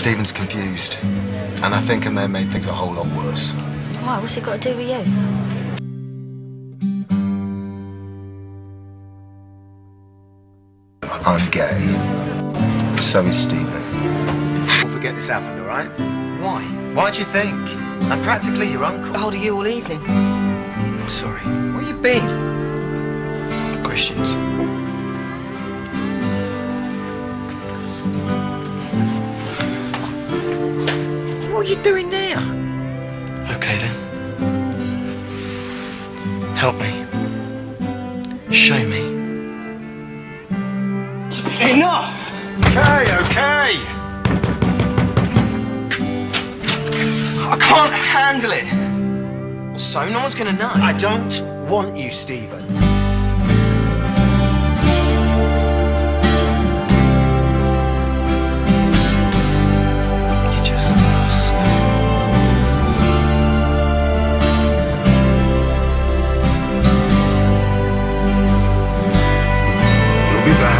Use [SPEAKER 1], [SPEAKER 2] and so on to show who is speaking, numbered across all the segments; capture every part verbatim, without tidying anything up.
[SPEAKER 1] Stephen's confused, and I think I may have made things a whole lot worse.
[SPEAKER 2] Why? What's it got to do with you?
[SPEAKER 1] I'm gay. So is Stephen.
[SPEAKER 3] We'll forget this happened, all right?
[SPEAKER 4] Why?
[SPEAKER 3] Why do you think? I'm practically your uncle.
[SPEAKER 4] How old are you all evening? Sorry. Where you been? Questions. What are you doing now? Okay then. Help me. Show me.
[SPEAKER 3] Enough! Okay, okay.
[SPEAKER 4] I can't handle it. So no one's gonna know.
[SPEAKER 3] I don't want you, Stephen.
[SPEAKER 1] You just lost this. You'll be back.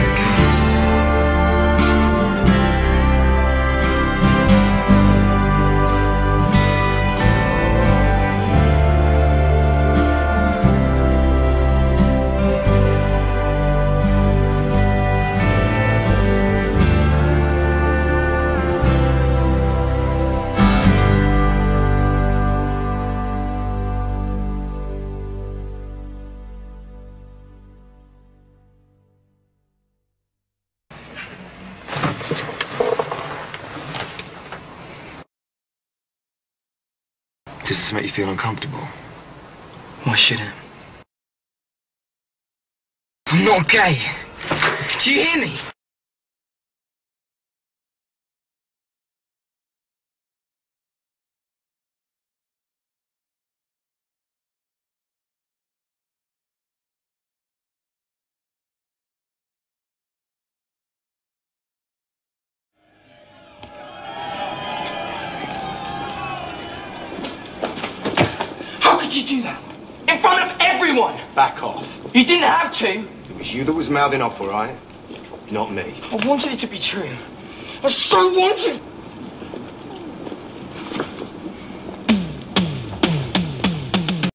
[SPEAKER 1] Does this make you feel uncomfortable?
[SPEAKER 4] Why should it? I'm not gay. Do you hear me? How could you do that? In front of everyone!
[SPEAKER 3] Back off.
[SPEAKER 4] You didn't have to.
[SPEAKER 3] It was you that was mouthing off, all right? Not me.
[SPEAKER 4] I wanted it to be true. I so wanted.